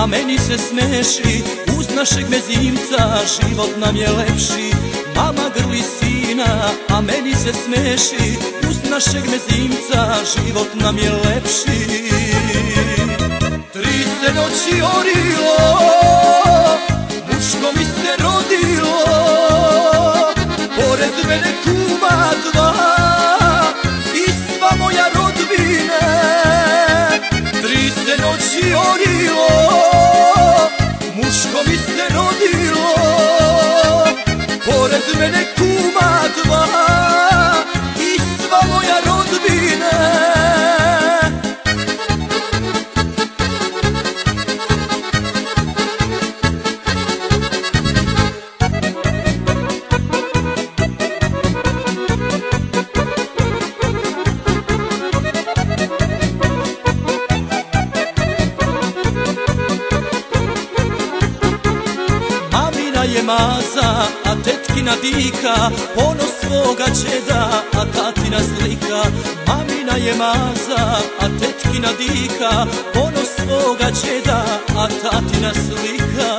a meni se smeši. Uz našeg mezimca život nam je lepši. Mama grli sina, a meni se smeši. Uz našeg mezimca život nam je lepši. 3 se noći orilo, muško mi se rodilo. Pored mene kuma 2 i sva moja rodbine. 3 se noći orilo, muško mi se rodilo. Pored mene kuma 2 i sva moja rodbine. Je maza, a tetkina dika, ponos svoga čeda, a tatina slika. Mamina je maza, a tetkina dika, ponos svoga čeda, a tatina slika.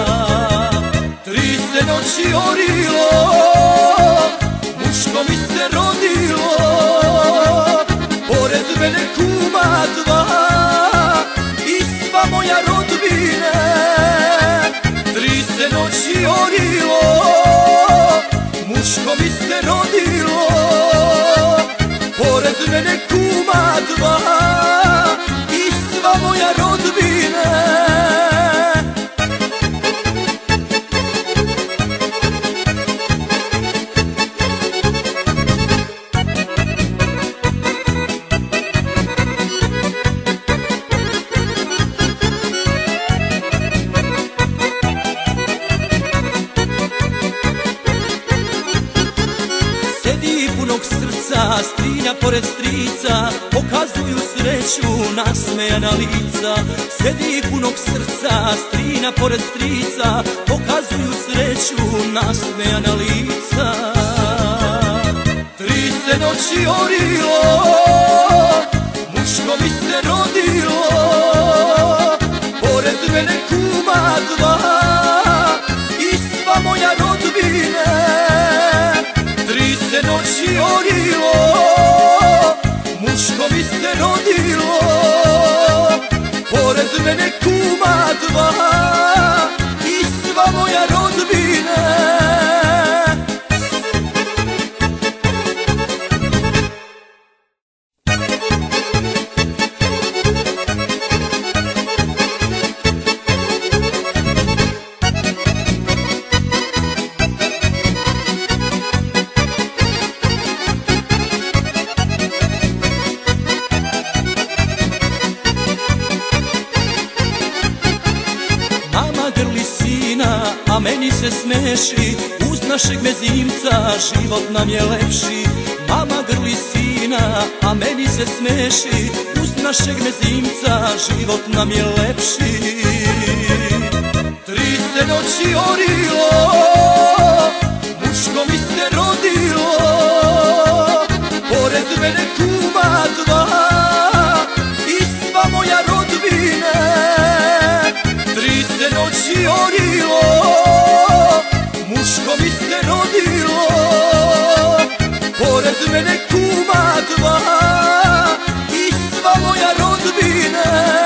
3 se noći orilo, muško mi se rodilo. Pored mene kuma 2 i sva moja rodbine. 3 se noći orilo, muško mi se rodilo. Pored mene kuma 2 i sva moja rodbine. Srca, strinja pored strica, pokazuju sreću nasmejana lica. Sedi punog srca, strinja pored strica, pokazuju sreću nasmejana lica. 3 se noći orilo, muško mi se rodilo. Pored mene kuma 2 i sva moja rodbine. 3 se noći orilo, muško mi se rodilo. Pored mene kuma 2 i sva moja rodbine. A meni se smeši, uz našeg mezimca život nam je lepši. Mama grli sina, a meni se smeši, uz našeg mezimca život nam je lepši. 3 se noći orilo, muško mi se rodilo. Pored mene kuma 2 i sva moja rodbine. 3 se noći orilo, muško mi se rodilo. Pored mene kuma 2 i sva moja rodbine.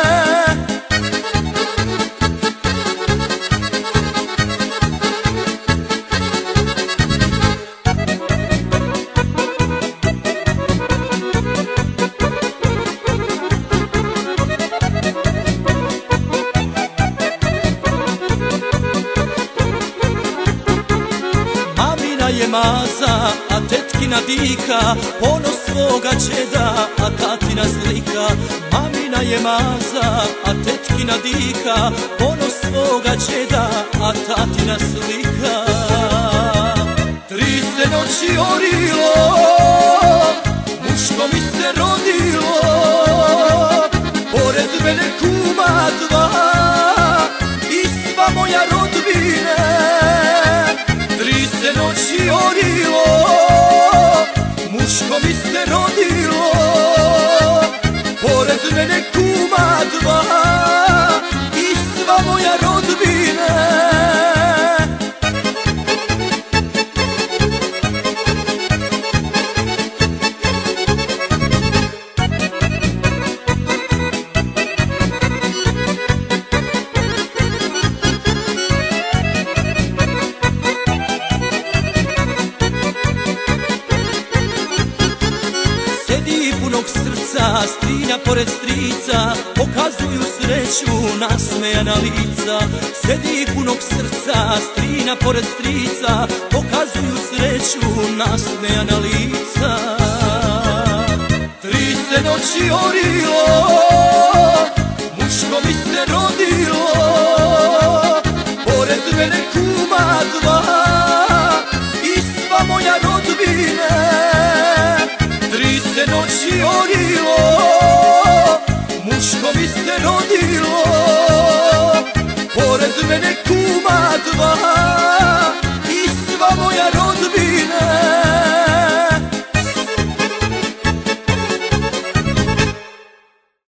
Je maza, a tetkina dika, ponos svoga čeda, a tatina slika. Mamina je maza, a tetkina dika, ponos svoga čeda, a tatina slika. 3 se noći orilo, muško mi se rodilo. Pored mene kuma 2 i sva moja rodbine. 3 se noći orilo, muško mi se rodilo. Pored mene kuma 2 i srca, strinja pored strica, pokazuju sreću nasmejana lica. Sedi punog srca, strinja pored strica, pokazuju sreću nasmejana lica. Tri se noći orilo, muško mi se rodilo, pored mene kuma dva i sva moja rodbine. Tri se noći orilo, muško mi se rodilo, pored mene kuma dva